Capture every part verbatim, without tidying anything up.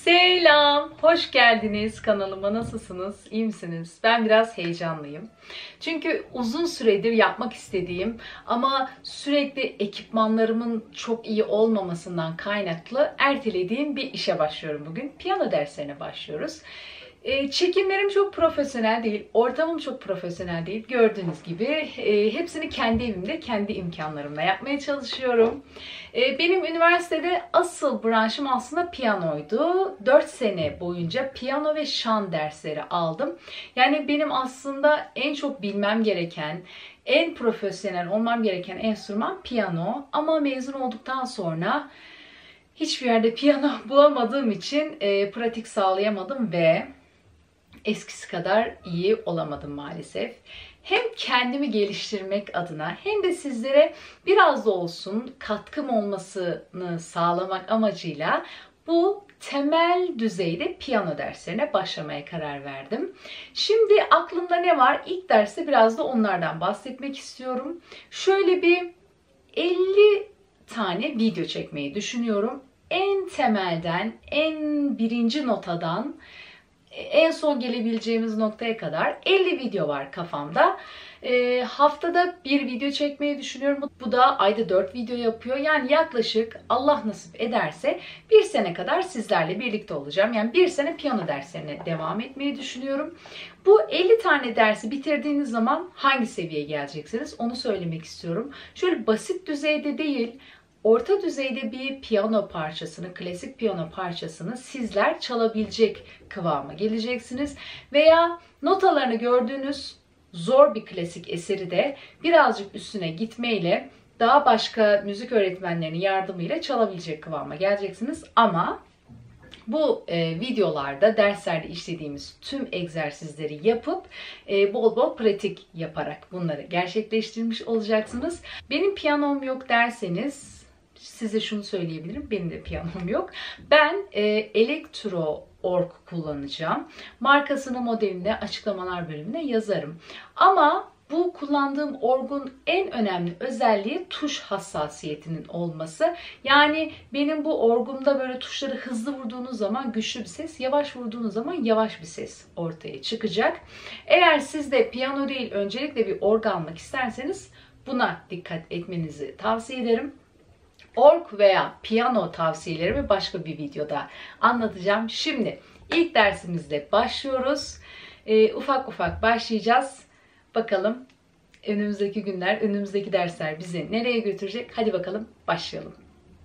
Selam, hoş geldiniz kanalıma. Nasılsınız? İyi misiniz? Ben biraz heyecanlıyım. Çünkü uzun süredir yapmak istediğim ama sürekli ekipmanlarımın çok iyi olmamasından kaynaklı ertelediğim bir işe başlıyorum bugün. Piyano derslerine başlıyoruz. E, çekimlerim çok profesyonel değil, ortamım çok profesyonel değil. Gördüğünüz gibi e, hepsini kendi evimde, kendi imkanlarımla yapmaya çalışıyorum. E, benim üniversitede asıl branşım aslında piyanoydu. dört sene boyunca piyano ve şan dersleri aldım. Yani benim aslında en çok bilmem gereken, en profesyonel olmam gereken enstrüman piyano. Ama mezun olduktan sonra hiçbir yerde piyano bulamadığım için e, pratik sağlayamadım ve eskisi kadar iyi olamadım maalesef. Hem kendimi geliştirmek adına hem de sizlere biraz da olsun katkım olmasını sağlamak amacıyla bu temel düzeyde piyano derslerine başlamaya karar verdim. Şimdi aklımda ne var? İlk derste biraz da onlardan bahsetmek istiyorum. Şöyle bir elli tane video çekmeyi düşünüyorum. En temelden, en birinci notadan en son gelebileceğimiz noktaya kadar elli video var kafamda. E, haftada bir video çekmeyi düşünüyorum. Bu da ayda dört video yapıyor. Yani yaklaşık Allah nasip ederse bir sene kadar sizlerle birlikte olacağım. Yani bir sene piyano derslerine devam etmeyi düşünüyorum. Bu elli tane dersi bitirdiğiniz zaman hangi seviyeye geleceksiniz onu söylemek istiyorum. Şöyle basit düzeyde değil, orta düzeyde bir piyano parçasını, klasik piyano parçasını sizler çalabilecek kıvama geleceksiniz. Veya notalarını gördüğünüz zor bir klasik eseri de birazcık üstüne gitmeyle daha başka müzik öğretmenlerinin yardımıyla çalabilecek kıvama geleceksiniz. Ama bu e, videolarda, derslerde işlediğimiz tüm egzersizleri yapıp e, bol bol pratik yaparak bunları gerçekleştirmiş olacaksınız. Benim piyanom yok derseniz size şunu söyleyebilirim. Benim de piyanom yok. Ben e, Elektro Org kullanacağım. Markasını, modelini de açıklamalar bölümüne yazarım. Ama bu kullandığım orgun en önemli özelliği tuş hassasiyetinin olması. Yani benim bu orgumda böyle tuşları hızlı vurduğunuz zaman güçlü bir ses, yavaş vurduğunuz zaman yavaş bir ses ortaya çıkacak. Eğer siz de piyano değil öncelikle bir org almak isterseniz buna dikkat etmenizi tavsiye ederim. Org veya piyano tavsiyelerimi başka bir videoda anlatacağım. Şimdi ilk dersimizle başlıyoruz. Ee, ufak ufak başlayacağız. Bakalım önümüzdeki günler, önümüzdeki dersler bizi nereye götürecek? Hadi bakalım başlayalım.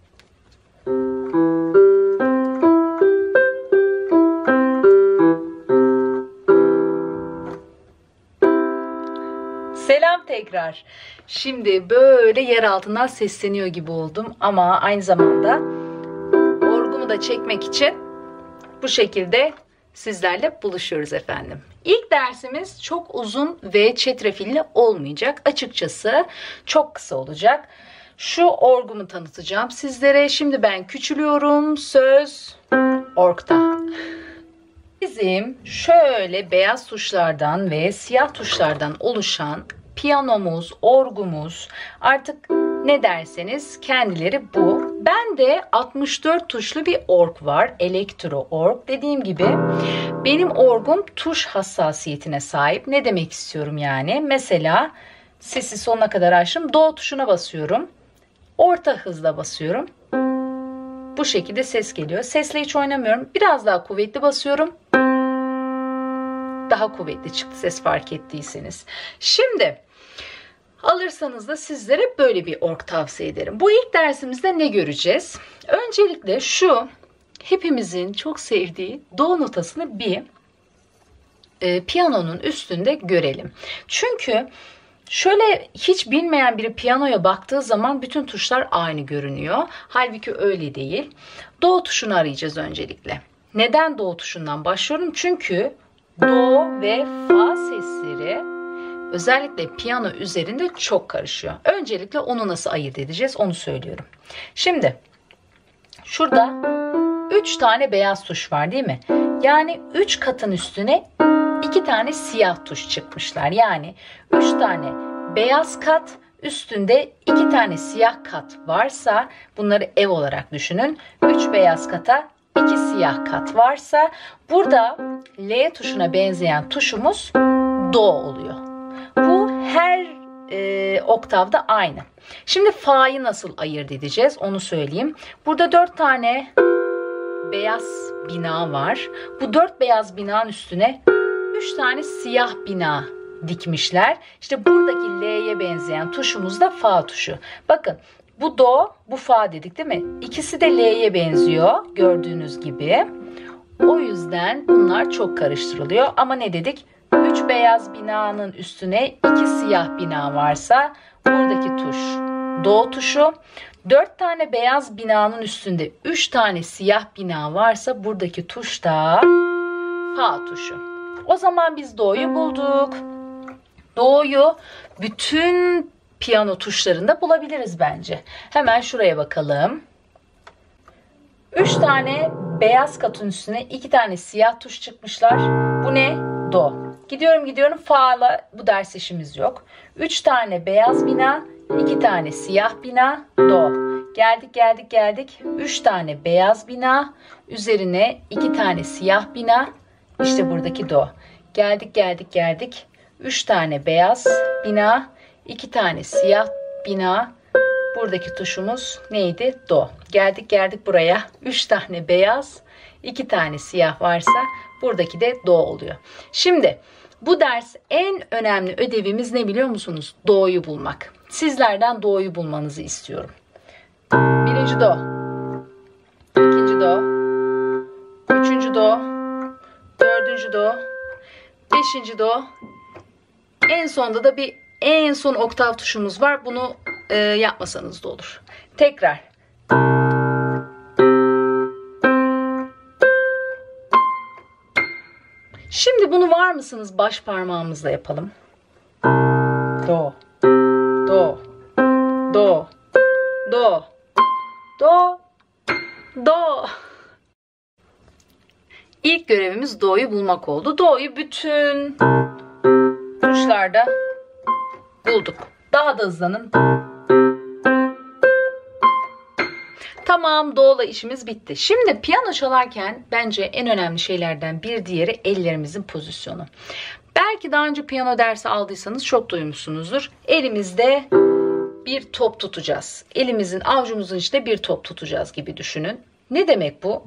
Selam tekrar. Şimdi böyle yer altından sesleniyor gibi oldum ama aynı zamanda orgumu da çekmek için bu şekilde sizlerle buluşuyoruz efendim. İlk dersimiz çok uzun ve çetrefilli olmayacak. Açıkçası çok kısa olacak. Şu orgumu tanıtacağım sizlere. Şimdi ben küçülüyorum. Söz org'da. Bizim şöyle beyaz tuşlardan ve siyah tuşlardan oluşan piyanomuz, orgumuz, artık ne derseniz kendileri bu. Bende altmış dört tuşlu bir org var. Elektro org. Dediğim gibi benim orgum tuş hassasiyetine sahip. Ne demek istiyorum yani? Mesela sesi sonuna kadar açtım. Do tuşuna basıyorum. Orta hızla basıyorum. Bu şekilde ses geliyor. Sesle hiç oynamıyorum. Biraz daha kuvvetli basıyorum. Daha kuvvetli çıktı ses fark ettiyseniz. Şimdi alırsanız da sizlere böyle bir org tavsiye ederim. Bu ilk dersimizde ne göreceğiz? Öncelikle şu hepimizin çok sevdiği do notasını bir e, piyanonun üstünde görelim. Çünkü şöyle hiç bilmeyen biri piyanoya baktığı zaman bütün tuşlar aynı görünüyor. Halbuki öyle değil. Do tuşunu arayacağız öncelikle. Neden do tuşundan başlıyorum? Çünkü do ve fa sesleri özellikle piyano üzerinde çok karışıyor. Öncelikle onu nasıl ayırt edeceğiz onu söylüyorum. Şimdi şurada üç tane beyaz tuş var değil mi? Yani üç katın üstüne iki tane siyah tuş çıkmışlar. Yani üç tane beyaz kat üstünde iki tane siyah kat varsa bunları ev olarak düşünün. üç beyaz kata iki siyah kat varsa burada L tuşuna benzeyen tuşumuz Do oluyor. Bu her e, oktavda aynı. Şimdi Fa'yı nasıl ayırt edeceğiz onu söyleyeyim. Burada dört tane beyaz bina var. Bu dört beyaz binanın üstüne üç tane siyah bina dikmişler. İşte buradaki L'ye benzeyen tuşumuz da Fa tuşu. Bakın bu Do, bu Fa dedik değil mi? İkisi de L'ye benziyor gördüğünüz gibi. O yüzden bunlar çok karıştırılıyor. Ama ne dedik? üç beyaz binanın üstüne iki siyah bina varsa buradaki tuş Do tuşu. dört tane beyaz binanın üstünde üç tane siyah bina varsa buradaki tuş da Fa tuşu. O zaman biz Do'yu bulduk. Do'yu bütün piyano tuşlarında bulabiliriz bence. Hemen şuraya bakalım. üç tane beyaz katın üstüne iki tane siyah tuş çıkmışlar. Bu ne? Do. Gidiyorum gidiyorum Fa'la bu ders işimiz yok. üç tane beyaz bina, iki tane siyah bina, Do. Geldik geldik geldik. üç tane beyaz bina, üzerine iki tane siyah bina. İşte buradaki Do. Geldik geldik geldik. üç tane beyaz bina, iki tane siyah bina. Buradaki tuşumuz neydi? Do. Geldik geldik buraya. üç tane beyaz, iki tane siyah varsa buradaki de Do oluyor. Şimdi bu ders en önemli ödevimiz ne biliyor musunuz? Do'yu bulmak. Sizlerden Do'yu bulmanızı istiyorum. Birinci Do. İkinci Do. Üçüncü Do. Dördüncü Do. Beşinci Do. En sonda da bir en son oktav tuşumuz var. Bunu e, yapmasanız da olur. Tekrar. Şimdi bunu var mısınız baş parmağımızla yapalım. Do. Do. Do. Do. Do. Do. İlk görevimiz Do'yu bulmak oldu. Do'yu bütün tuşlarda bulduk. Daha da hızlanın. Tamam, Do'la işimiz bitti. Şimdi piyano çalarken bence en önemli şeylerden bir diğeri ellerimizin pozisyonu. Belki daha önce piyano dersi aldıysanız çok duymuşsunuzdur. Elimizde bir top tutacağız. Elimizin, avucumuzun içinde bir top tutacağız gibi düşünün. Ne demek bu?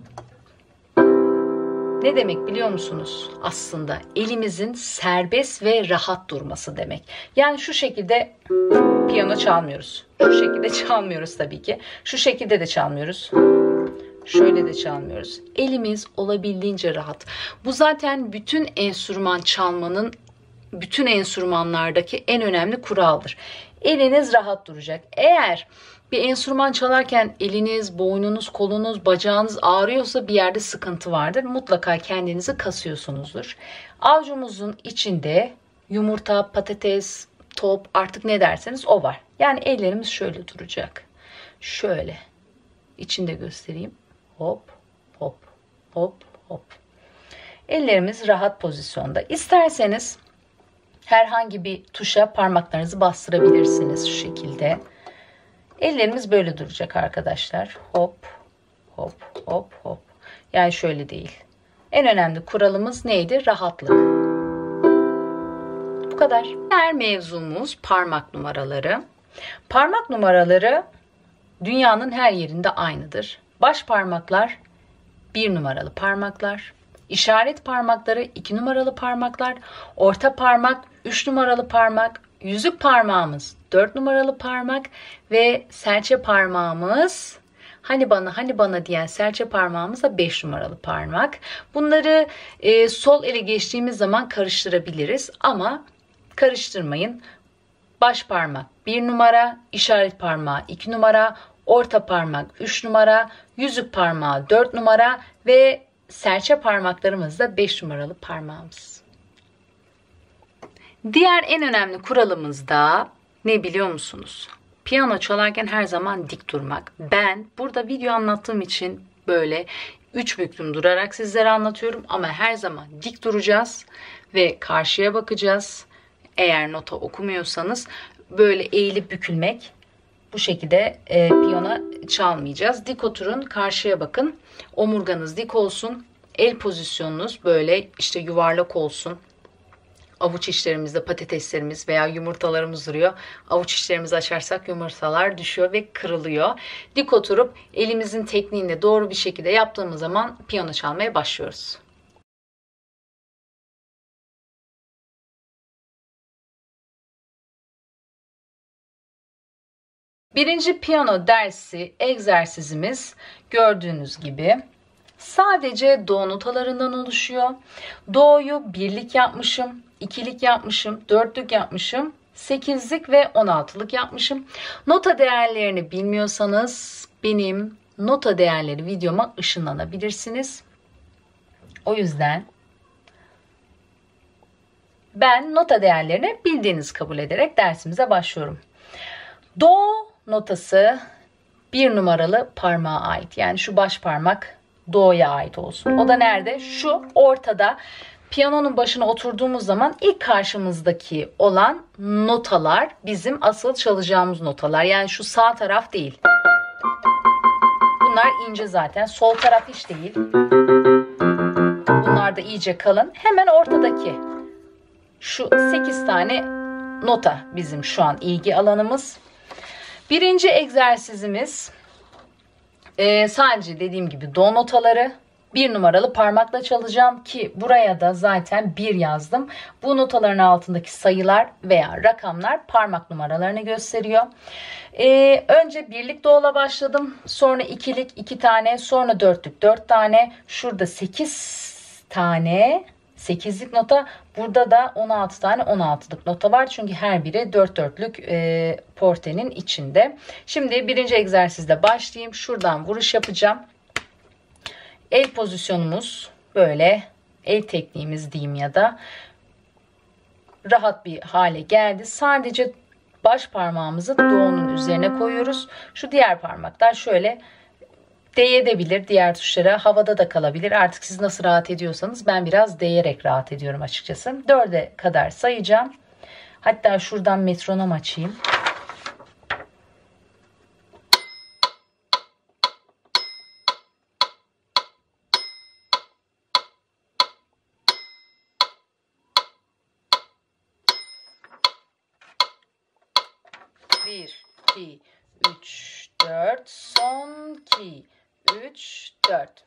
Ne demek biliyor musunuz? Aslında elimizin serbest ve rahat durması demek. Yani şu şekilde piyano çalmıyoruz. Şu şekilde çalmıyoruz tabii ki. Şu şekilde de çalmıyoruz. Şöyle de çalmıyoruz. Elimiz olabildiğince rahat. Bu zaten bütün enstrüman çalmanın, bütün enstrümanlardaki en önemli kuraldır. Eliniz rahat duracak. Eğer bir enstrüman çalarken eliniz, boynunuz, kolunuz, bacağınız ağrıyorsa bir yerde sıkıntı vardır. Mutlaka kendinizi kasıyorsunuzdur. Avucumuzun içinde yumurta, patates, top, artık ne derseniz o var. Yani ellerimiz şöyle duracak. Şöyle. İçinde göstereyim. Hop, hop, hop, hop. Ellerimiz rahat pozisyonda. İsterseniz herhangi bir tuşa parmaklarınızı bastırabilirsiniz şu şekilde. Ellerimiz böyle duracak arkadaşlar. Hop, hop, hop, hop. Yani şöyle değil. En önemli kuralımız neydi? Rahatlık. Bu kadar. Diğer mevzumuz parmak numaraları. Parmak numaraları dünyanın her yerinde aynıdır. Baş parmaklar bir numaralı parmaklar. İşaret parmakları iki numaralı parmaklar. Orta parmak üç numaralı parmak. Yüzük parmağımız dört numaralı parmak ve serçe parmağımız, hani bana hani bana diyen serçe parmağımız da beş numaralı parmak. Bunları e, sol ele geçtiğimiz zaman karıştırabiliriz ama karıştırmayın. Baş parmak bir numara, işaret parmağı iki numara, orta parmak üç numara, yüzük parmağı dört numara ve serçe parmaklarımız da beş numaralı parmağımız. Diğer en önemli kuralımız da ne biliyor musunuz? Piyano çalarken her zaman dik durmak. Ben burada video anlattığım için böyle üç büklüm durarak sizlere anlatıyorum ama her zaman dik duracağız ve karşıya bakacağız. Eğer nota okumuyorsanız böyle eğilip bükülmek bu şekilde e, piyano çalmayacağız. Dik oturun, karşıya bakın. Omurganız dik olsun. El pozisyonunuz böyle işte yuvarlak olsun. Avuç içlerimizde patateslerimiz veya yumurtalarımız duruyor. Avuç içlerimizi açarsak yumurtalar düşüyor ve kırılıyor. Dik oturup elimizin tekniğini doğru bir şekilde yaptığımız zaman piyano çalmaya başlıyoruz. Birinci piyano dersi egzersizimiz gördüğünüz gibi sadece do notalarından oluşuyor. Do'yu birlik yapmışım, ikilik yapmışım, dörtlük yapmışım, sekizlik ve on altılık yapmışım. Nota değerlerini bilmiyorsanız benim nota değerleri videoma ışınlanabilirsiniz. O yüzden ben nota değerlerini bildiğiniz kabul ederek dersimize başlıyorum. Do notası bir numaralı parmağa ait. Yani şu baş parmak do'ya ait olsun. O da nerede? Şu ortada. Piyanonun başına oturduğumuz zaman ilk karşımızdaki olan notalar bizim asıl çalacağımız notalar. Yani şu sağ taraf değil. Bunlar ince zaten. Sol taraf hiç değil. Bunlar da iyice kalın. Hemen ortadaki şu sekiz tane nota bizim şu an ilgi alanımız. Birinci egzersizimiz e, sadece dediğim gibi do notaları. Bir numaralı parmakla çalacağım ki buraya da zaten bir yazdım. Bu notaların altındaki sayılar veya rakamlar parmak numaralarını gösteriyor. Ee, önce birlik do'la başladım. Sonra ikilik iki tane. Sonra dörtlük dört tane. Şurada sekiz tane. sekizlik nota. Burada da on altı tane on altılık nota var. Çünkü her biri dört dörtlük e, portenin içinde. Şimdi birinci egzersizle başlayayım. Şuradan vuruş yapacağım. El pozisyonumuz böyle, el tekniğimiz diyeyim ya da rahat bir hale geldi. Sadece baş parmağımızı do'nun üzerine koyuyoruz. Şu diğer parmaklar şöyle değebilir, diğer tuşlara havada da kalabilir. Artık siz nasıl rahat ediyorsanız ben biraz değerek rahat ediyorum açıkçası. dörde kadar sayacağım. Hatta şuradan metronom açayım. bir, iki, üç, dört, son iki, üç, dört.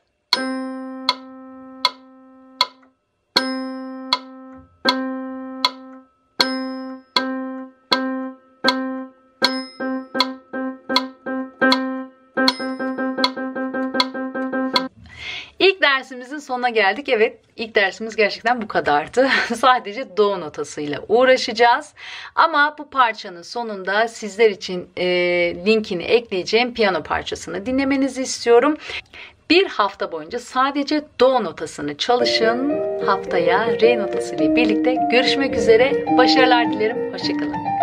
İlk dersimizin sonuna geldik. Evet, ilk dersimiz gerçekten bu kadardı. Sadece do notasıyla uğraşacağız. Ama bu parçanın sonunda sizler için e, linkini ekleyeceğim piyano parçasını dinlemenizi istiyorum. Bir hafta boyunca sadece do notasını çalışın. Haftaya re notası ile birlikte görüşmek üzere. Başarılar dilerim. Hoşçakalın.